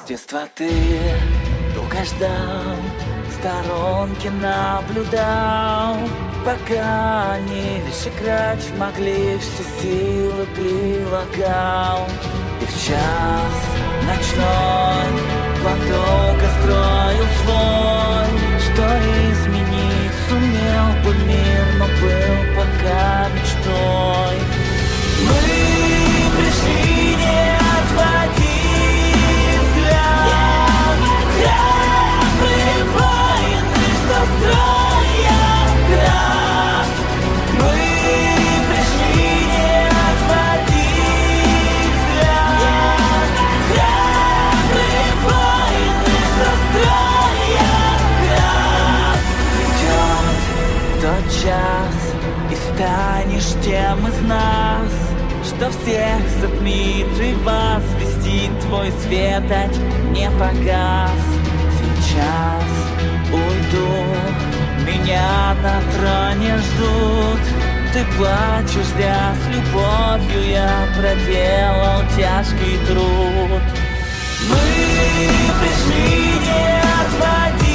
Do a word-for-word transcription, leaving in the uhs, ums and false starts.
детства ты долго ждал, в сторонке наблюдал, пока они лишь играть могли, все силы прилагал. И в час ночной план долго строил свой, что изменить сумел бы мир, но был пока мечтой. Мы пришли не отводить взгляд, храбрые воины, что строят град. Мы пришли не отводить взгляд, храбрые воины, что строят град. Придет тот час, и станешь тем из нас, что всех затмит и возвестит, твой свет не погас. Сейчас уйду, меня на троне ждут. Ты плачешь, зря с любовью я проделал тяжкий труд. Мы пришли не отводить